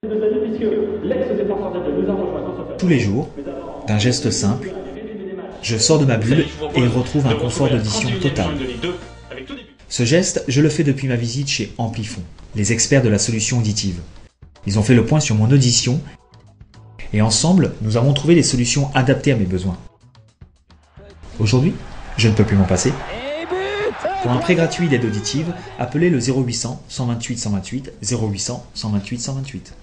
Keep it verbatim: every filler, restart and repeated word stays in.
Tous les jours, d'un geste simple, je sors de ma bulle et retrouve un confort d'audition total. Ce geste, je le fais depuis ma visite chez Amplifon, les experts de la solution auditive. Ils ont fait le point sur mon audition et ensemble, nous avons trouvé des solutions adaptées à mes besoins. Aujourd'hui, je ne peux plus m'en passer. Pour un prêt gratuit d'aide auditive, appelez le zéro huit cents, cent vingt-huit, cent vingt-huit, zéro huit cents, cent vingt-huit, cent vingt-huit.